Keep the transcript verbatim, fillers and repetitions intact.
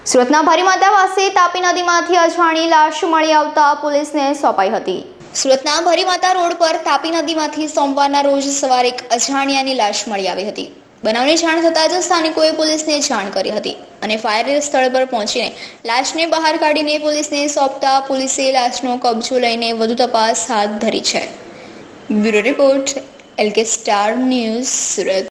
સુરતના ભરીમાતા પાસે તાપી નદીમાંથી અજાણી લાશ મળી આવતા પોલીસને સોંપાઈ હતી। સુરતના ભરીમાતા રોડ પર તાપી નદીમાંથી સોમવારના રોજ સવારે એક અજાણ્યાની લાશ મળી આવી હતી। બનાવની જાણ થતાં જ સ્થાનિકોએ પોલીસને જાણ કરી હતી અને ફાયર સ્થળ પર પહોંચીને લાશને બહાર કાઢીને પોલીસને સોંપતા પોલીસે લાશનો કબજો લઈને વધુ તપાસ હાથ ધરી છે। Bureau report, L K star news, Surat.